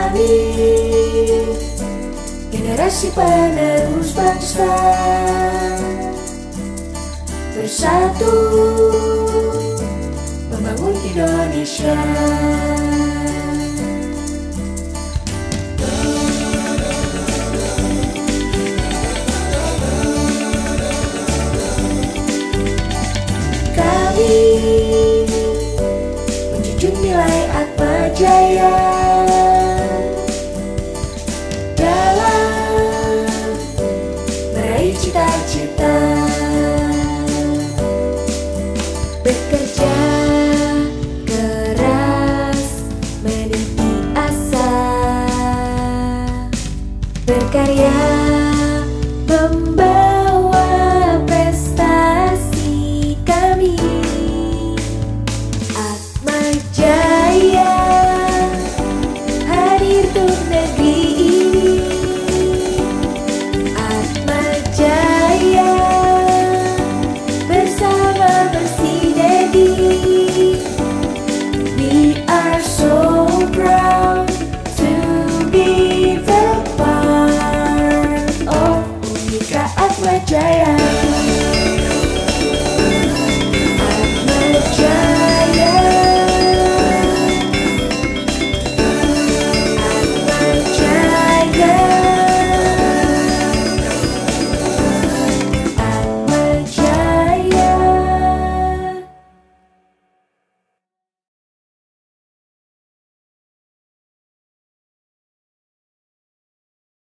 Kami generasi penerus bangsa, bersatu membangun Indonesia. Kami menjunjung nilai Atma Jaya dalam meraih cita-cita, bekerja keras meniti asa, berkarya membawa prestasi kami. Atma Jaya hadir untuk negeri ini. Atma Jaya bersama bersinergi. We are so proud to be the part of Unika Atma Jaya.